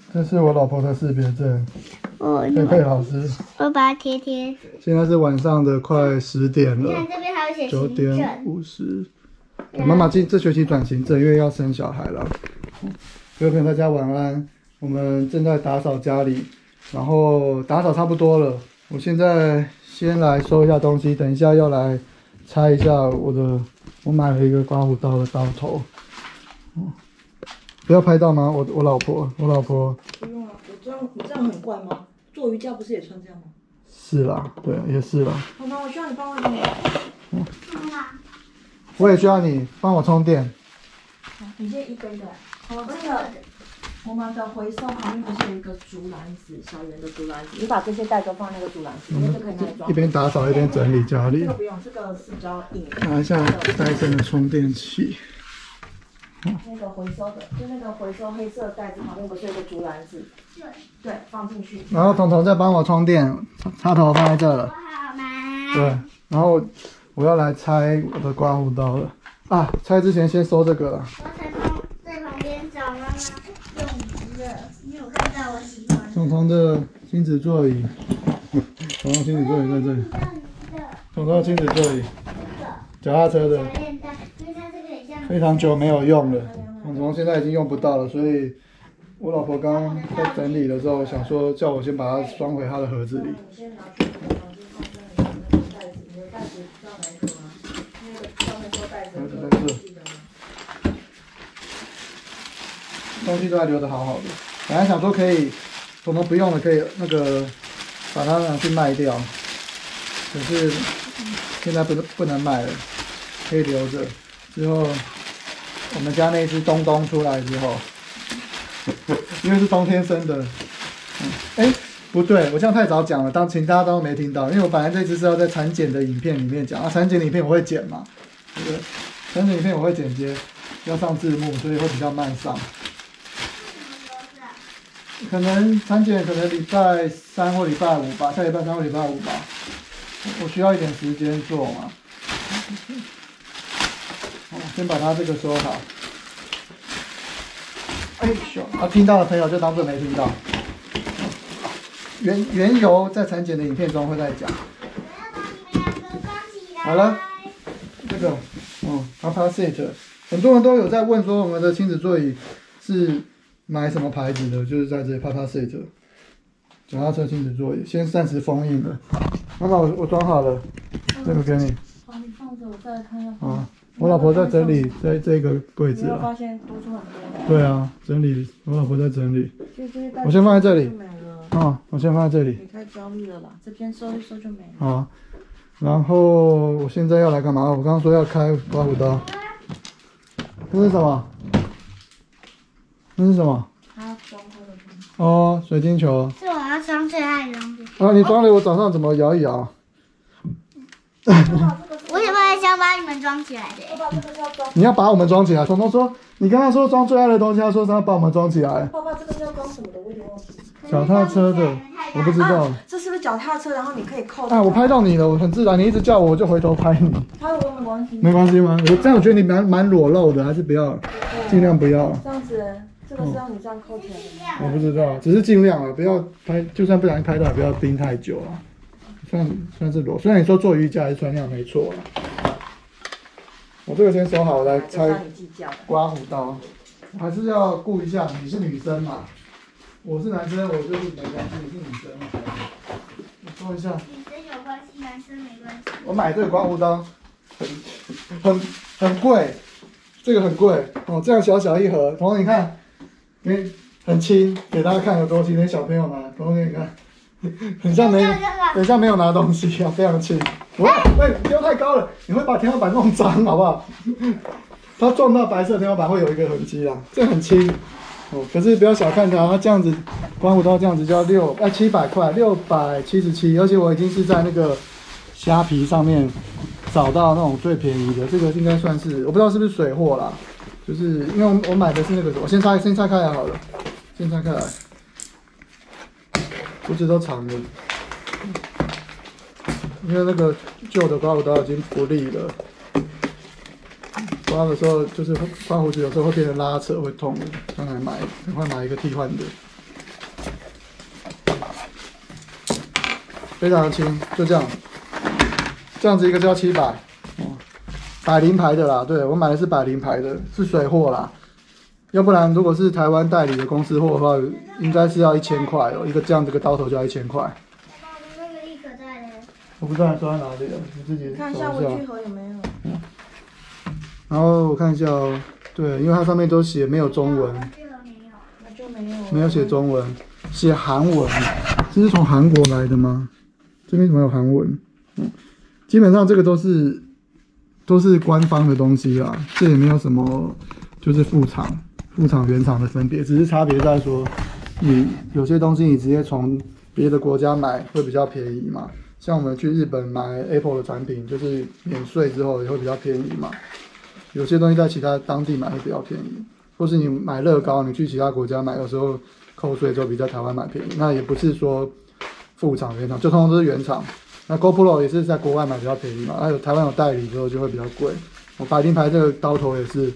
这是我老婆的识别证，佩佩老师。 我把它贴贴。 现在是晚上的快10点了， 看这边还有写 9 行点50。妈妈这学期转行政，因为要生小孩了。各位朋友，大家晚安。我们正在打扫家里，然后打扫差不多了。我现在先来收一下东西，等一下要来拆一下我买了一个刮胡刀的刀头。不要拍到吗？我老婆。 不用啊，你这样很怪吗？做瑜伽不是也穿这样吗？ 是啦，对，也是啦。 妈妈，我需要你帮我什么？ 我也需要你帮我充电。 你先一杯的。好，这个我们的回收旁边不是有一个竹篮子，小圆的竹篮子？你把这些袋都放那个竹篮子，因为这可以拿来装。 一边打扫一边整理家里。 这个不用，这个是比较硬。 拿一下戴森的充电器。 那个回收的，就那个回收黑色袋子旁边不是有个竹篮子？对，放进去。 然后彤彤再帮我充电，插头放在这了。 好吗？ 对，然后我要来拆我的刮胡刀了。啊，拆之前先收这个了。 我在旁边找妈妈用的，因为我看到我喜欢。 彤彤的亲子座椅，彤彤亲子座椅在这里。彤彤的亲子座椅，脚踏车的。非常久没有用了，彤彤现在已经用不到了，所以我老婆刚刚在整理的时候，想说叫我先把它装回她的盒子里。盒子在这，东西都还留得好好的。本来想说可以，彤彤不用了，可以把它拿去卖掉，可是现在不能卖了，可以留着。之后我们家那只东东出来之后，因为是冬天生的，不对，我这样太早讲了，请大家都没听到，因为我本来这只是要在产检的影片里面讲，产检的影片我会剪嘛，对不对？产检影片我会剪接，要上字幕，所以会比较慢上。可能产检可能礼拜3或礼拜5吧，下礼拜3或礼拜5吧，我需要一点时间做嘛。先把它这个收好。听到的朋友就当作没听到。缘由在产检的影片中会再讲。好了，这个Papasit， 很多人都有在问说我们的亲子座椅是买什么牌子的，就是在这里 Papasit 脚踏车亲子座椅，先暂时封印了。妈妈，我装好了，这个给你。 好，你放着，我再来看一下。 啊。我老婆在整理这个柜子啊。发现多出很多。 对啊，整理，我老婆在整理。我先放在这里。我先放在这里。 你太焦虑了啦，这边收一收就没了。 好，然后我现在要来干嘛？我刚刚说要开刮胡刀。这是什么？那是什么？ 他装他的东西。 哦，水晶球。 是我要装最爱的东西。 啊，你装了，我早上怎么摇一摇？ 我也想把你们装起来的。 你要把我们装起来。彤彤说，你刚刚说装最爱的东西，他说他要把我们装起来。 爸爸，这个是要装什么的？我有点忘记。 脚踏车的，我不知道。 这是不是脚踏车？然后你可以扣。 我拍到你了，我很自然，你一直叫我就回头拍你。 拍我没关系。 没关系吗？这样我觉得你蛮裸露的，还是不要，尽量不要。 这样子，这个是让你这样扣起来的。 我不知道，只是尽量啊，不要拍，就算不小心拍到，也不要盯太久啊。算是裸，虽然你说做瑜伽还是穿那样没错啦。我这个先收好，我来拆刮胡刀。我还是要顾一下，你是女生嘛，我是男生，我就是没关系，你是女生嘛。我说一下。 女生有关系，男生没关系。 我买这个刮胡刀，很贵，这个很贵哦，这样小小一盒，彤彤你看，很轻，给大家看有多轻，连小朋友拿，彤彤你看。很像没有拿东西啊，非常轻。丢太高了，你会把天花板弄脏，好不好？它撞到白色天花板会有一个痕迹啦，这很轻哦。可是不要小看它这样子，刮胡刀这样子就要700块，677，而且我已经是在那个虾皮上面找到那种最便宜的，这个应该算是我不知道是不是水货啦，就是因为我买的是那个，我先拆开来好了，先拆开来。胡子都长了，因为那个旧的刮胡刀已经不利了，刮的时候就是刮胡子有时候会变得拉扯，会痛，刚才赶快买一个替换的。 非常的轻，就这样，这样子一个就要700，哦，百灵牌的啦，对我买的是百灵牌的，是水货啦，要不然如果是台湾代理的公司货的话，应该是要1000块哦，一个这样子个刀头就要1000块。 爸爸，我那个立可带呢？ 我不知道你装在哪里了，你自己看一下文具盒有没有。 然后我看一下哦，对，因为它上面都写没有中文， 文具盒没有。 那就没有。 没有写中文，写韩文，这是从韩国来的吗？这边怎么有韩文？基本上这个都是官方的东西啦，这也没有什么就是副厂原厂的分别，只是差别在说，你有些东西你直接从别的国家买会比较便宜嘛。像我们去日本买 Apple 的产品，就是免税之后也会比较便宜嘛。有些东西在其他当地买会比较便宜，或是你买乐高，你去其他国家买，有时候扣税之后比在台湾买便宜。那也不是说副厂原厂，就通通都是原厂。那 GoPro 也是在国外买比较便宜嘛，还有台湾有代理之后就会比较贵。我百灵牌这个刀头也是，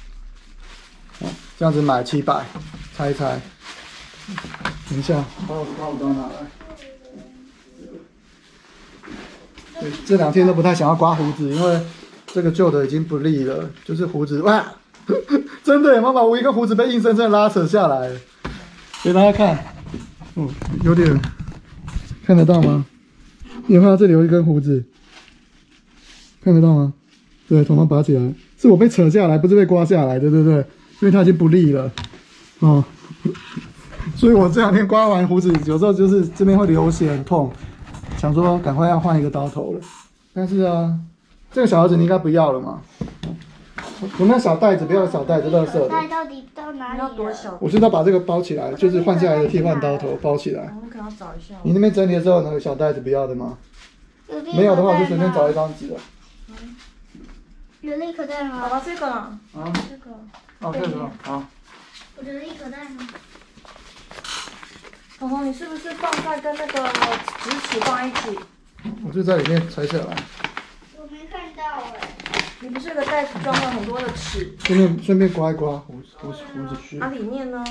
这样子买700，猜一猜。等一下，把我刀拿来。对，这2天都不太想要刮胡子，因为这个旧的已经不利了，就是胡子哇，真的耶，妈妈，我一个胡子被硬生生拉扯下来了，给大家看，有点看得到吗？你有看到这里有一根胡子，看得到吗？对，头发拔起来，是我被扯下来，不是被刮下来的，对不对？因为它已经不利了，哦，所以我这2天刮完胡子，有时候就是这边会流血，很痛。想说赶快要换一个刀头了，但是啊，这个小盒子你应该不要了嘛？有没有小袋子？不要小袋子，垃圾的。 袋到底到哪里了？ 要多小？ 我是要把这个包起来，就是换下来的替换刀头包起来。 我们可能要找一下。 你那边整理的时候有小袋子不要的吗？没有的话，我就随便找一张纸了。 有立可带吗？ 爸爸这个呢？ 这个。 哦，这个好。 我的立可带呢？ 彤彤，你是不是放在跟那个直尺放在一起？ 我就在里面拆下来。 我没看到哎。 你不是有个袋子装了很多的尺？ 顺便刮一刮胡子须。 里面呢？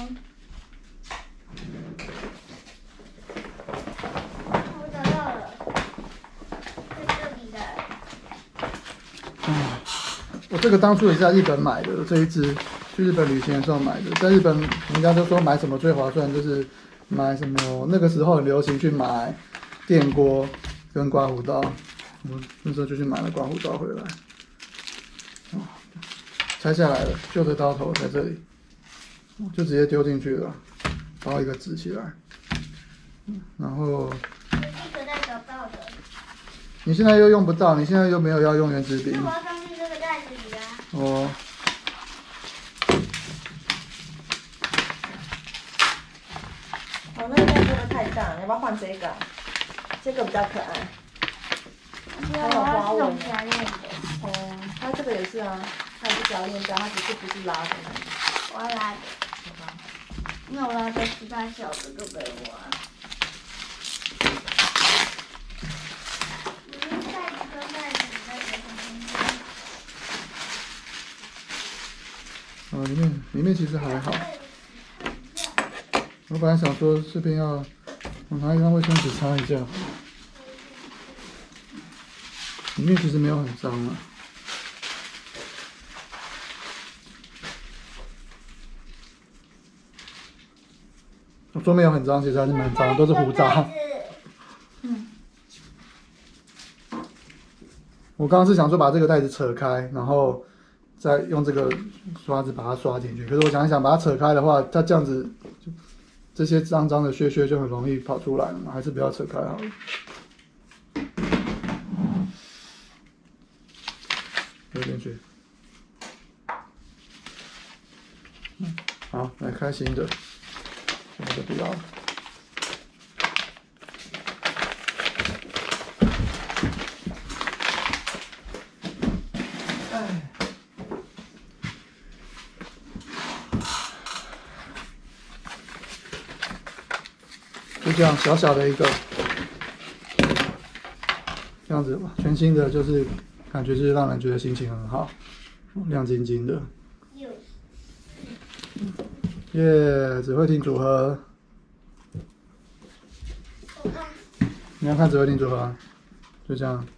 我找到了，在这里的。 我这个当初也是在日本买的，这一支去日本旅行的时候买的。在日本，人家都说买什么最划算，就是买什么。那个时候很流行去买电锅跟刮胡刀，我那时候就去买了刮胡刀回来。拆下来了，旧的刀头在这里，就直接丢进去了，包一个纸起来。然后立可带找到的。 你现在又用不到，你现在又没有要用原子笔。 那我要放进这个袋子里啊。 哦。 哦，那个真的太大了，要不要换这个？这个比较可爱。 还有花纹夹链的。 哦，它这个也是啊，它也是夹链夹，它只是不是拉的那种。 我要拉的。那我拉个其他小的都给我啊。袋子跟袋子在这中间。 里面其实还好。我本来想说这边要，我拿一张卫生纸擦一下。里面其实没有很脏啊。桌面有很脏，其实还是蛮脏，都是胡渣。我刚刚是想说把这个袋子扯开，然后再用这个刷子把它刷进去。可是我想一想，把它扯开的话，它这样子，这些脏脏的屑屑就很容易跑出来了嘛，还是不要扯开好了。丢进去。好，来开新的。这个就不要了。就这样小小的一个，这样子吧，全新的，就是感觉就是让人觉得心情很好，亮晶晶的。耶，只会听组合。 你要看指挥令组合啊，就这样。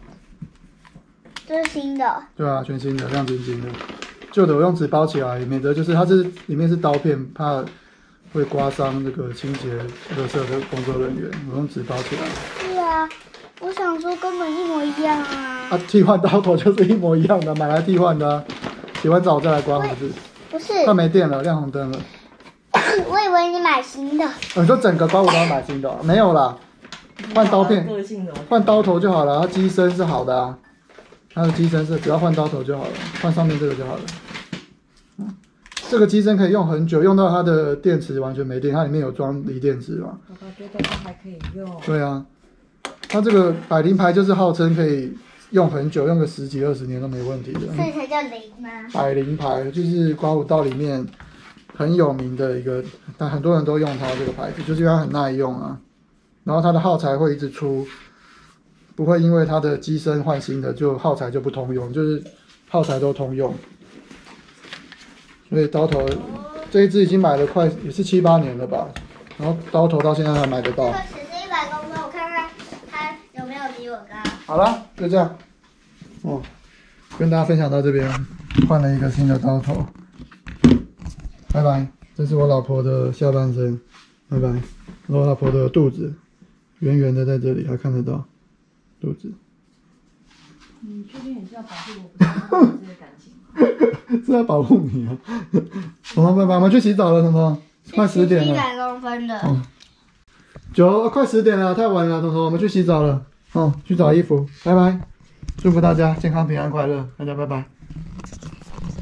这是新的。 对啊，全新的，亮晶晶的。旧的我用纸包起来，免得就是它里面是刀片，怕会刮伤这个清洁垃圾的工作人员，我用纸包起来。 是啊，我想说根本一模一样啊。 啊，替换刀头就是一模一样的，买来替换的啊。洗完澡再来刮胡子。 不是。 它没电了，亮红灯了。 我以为你买新的。 你说整个刮胡刀买新的、没有啦，换刀片，换刀头就好了。它机身是好的啊，它的机身是只要换刀头就好了，换上面这个就好了。这个机身可以用很久，用到它的电池完全没电，它里面有装锂电池嘛。 爸爸觉得它还可以用。 对啊，它这个百灵牌就是号称可以用很久，用个10几20年都没问题的。 所以才叫灵吗？ 百灵牌就是刮胡刀里面很有名的一个，但很多人都用它这个牌子，就是因为它很耐用啊。然后它的耗材会一直出，不会因为它的机身换新的就耗材就不通用，就是耗材都通用。所以刀头这一支已经买了快也是7、8年了吧，然后刀头到现在还买得到。 这个尺是100公分，我看看它有没有比我高。 好了，就这样。哦，跟大家分享到这边，换了一个新的刀头。拜拜，这是我老婆的下半身。拜拜，我老婆的肚子，圆圆的在这里还看得到肚子。 你确定你是要保护我，不是要这些感情吗？ 是在保护你啊！彤彤，拜拜，我们去洗澡了，彤彤，快10点了。 100公分的。 快10点了，太晚了，彤彤，我们去洗澡了。去找衣服，拜拜，祝福大家健康平安快乐，大家拜拜。